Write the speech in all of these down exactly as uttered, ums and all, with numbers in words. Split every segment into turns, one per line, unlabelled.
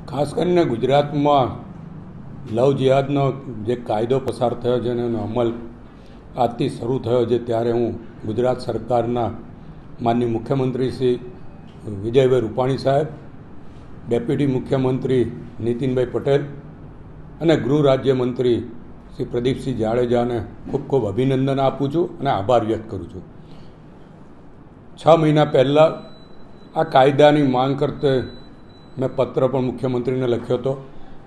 ખાસ કરીને ગુજરાતમાં લવ જિહાદનો જે કાયદો પસાર થયો છે અને એનો અમલ આજથી શરૂ થયો છે, ત્યારે હું ગુજરાત સરકારના માનનીય મુખ્યમંત્રી શ્રી વિજયભાઈ રૂપાણી સાહેબ, ડેપ્યુટી મુખ્યમંત્રી નીતિનભાઈ પટેલ અને ગૃહ રાજ્યમંત્રી શ્રી પ્રદીપસિંહ જાડેજાને ખૂબ ખૂબ અભિનંદન આપું છું અને આભાર વ્યક્ત કરું છું. છ મહિના પહેલાં આ કાયદાની માંગ કરતે મેં પત્ર પણ મુખ્યમંત્રીને લખ્યો હતો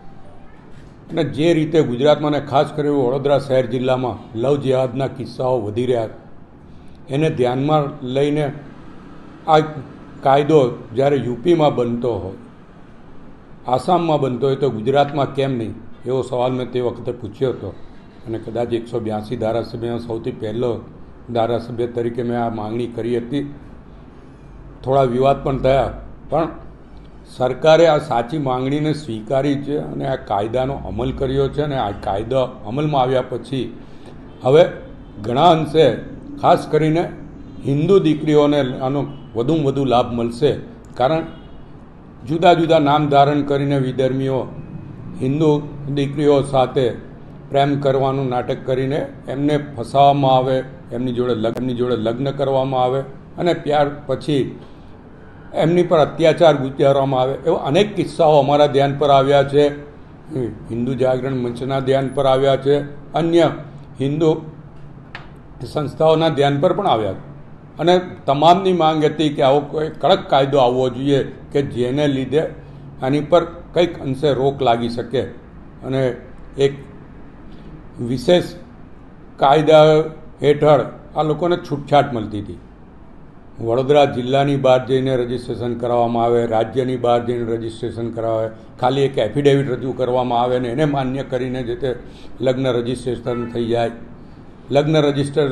અને જે રીતે ગુજરાતમાં અને ખાસ કરીને વડોદરા શહેર જિલ્લામાં લવ જિહાદના કિસ્સાઓ વધી રહ્યા એને ધ્યાનમાં લઈને આ કાયદો જ્યારે યુપીમાં બનતો હોય, આસામમાં બનતો હોય તો ગુજરાતમાં કેમ નહીં, એવો સવાલ મેં તે વખતે પૂછ્યો હતો અને કદાચ એકસો બ્યાસી ધારાસભ્યમાં સૌથી પહેલો ધારાસભ્ય તરીકે મેં આ માંગણી કરી હતી. થોડા વિવાદ પણ થયા, પણ સરકારે આ સાચી માંગણીને સ્વીકારી છે અને આ કાયદાનો અમલ કર્યો છે અને આ કાયદો અમલમાં આવ્યા પછી હવે ઘણા અંશે ખાસ કરીને હિન્દુ દીકરીઓને આનો વધુમાં વધુ લાભ મળશે. કારણ જુદા જુદા નામ ધારણ કરીને વિધર્મીઓ હિન્દુ દીકરીઓ સાથે પ્રેમ કરવાનું નાટક કરીને એમને ફસાવવામાં આવે, એમની જોડે લગ્નની જોડે લગ્ન કરવામાં આવે અને ત્યાર પછી એમની પર અત્યાચાર ગુજારવામાં આવે. એવા અનેક કિસ્સાઓ અમારા ધ્યાન પર આવ્યા છે, હિન્દુ જાગરણ મંચના ધ્યાન પર આવ્યા છે, અન્ય હિન્દુ સંસ્થાઓના ધ્યાન પર પણ આવ્યા છે અને તમામની માંગ હતી કે આવો કોઈ કડક કાયદો આવવો જોઈએ કે જેને લીધે આની પર કંઈક અંશે રોક લાગી શકે અને એક વિશેષ કાયદા હેઠળ આ લોકોને છૂટછાટ મળતી હતી. વડોદરા જિલ્લાની બહાર જઈને રજિસ્ટ્રેશન કરાવવામાં આવે, રાજ્યની બહાર જઈને રજિસ્ટ્રેશન કરાવે, ખાલી એક એફિડેવિટ રજૂ કરવામાં આવે ને એને માન્ય કરીને જે તે લગ્ન રજિસ્ટ્રેશન થઈ જાય. લગ્ન રજિસ્ટર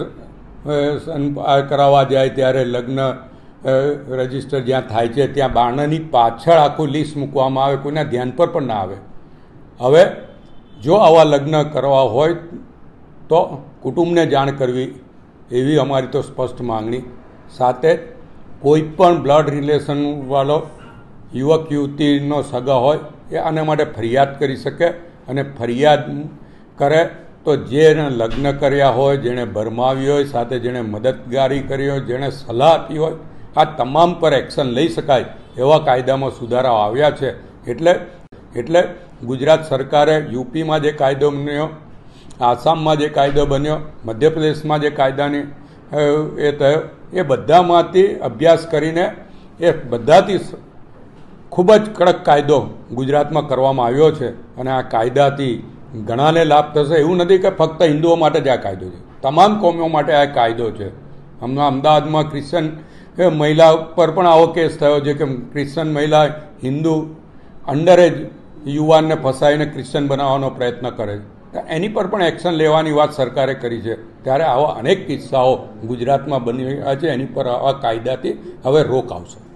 કરાવવા જાય ત્યારે લગ્ન રજિસ્ટર જ્યાં થાય છે ત્યાં બારણાની પાછળ આખું લિસ્ટ મૂકવામાં આવે, કોઈના ધ્યાન પર પણ ના આવે. હવે જો આવા લગ્ન કરવા હોય તો કુટુંબને જાણ કરવી, એવી અમારી તો સ્પષ્ટ માંગણી. સાથે કોઈ પણ બ્લડ રિલેશનવાળો યુવક યુવતીનો સગા હોય એ આના માટે ફરિયાદ કરી શકે અને ફરિયાદ કરે તો જેણે લગ્ન કર્યા હોય, જેણે ભરમાવી હોય, સાથે જેણે મદદગારી કરી હોય, જેણે સલાહ આપી હોય, આ તમામ પર એક્શન લઈ શકાય એવા કાયદામાં સુધારાઓ આવ્યા છે. એટલે એટલે ગુજરાત સરકારે યુપીમાં જે કાયદો બન્યો, આસામમાં જે કાયદો બન્યો, મધ્યપ્રદેશમાં જે કાયદાની એ થયો, એ બધામાંથી અભ્યાસ કરીને એ બધાથી ખૂબ જ કડક કાયદો ગુજરાતમાં કરવામાં આવ્યો છે અને આ કાયદાથી ઘણાને લાભ થશે. એવું નથી કે ફક્ત હિન્દુઓ માટે જ આ કાયદો છે, તમામ કોમીઓ માટે આ કાયદો છે. હમણાં અમદાવાદમાં ક્રિશ્ચન મહિલા પર પણ આવો કેસ થયો છે કે ક્રિશ્ચન મહિલા હિન્દુ અંડરેજ યુવાનને ફસાઈને ક્રિશ્ચન બનાવવાનો પ્રયત્ન કરે છે, એની પર પણ એક્શન લેવાની વાત સરકારે કરી છે. ત્યારે આવા અનેક કિસ્સાઓ ગુજરાતમાં બની રહ્યા છે, એની પર આવા કાયદાથી હવે રોક આવશે.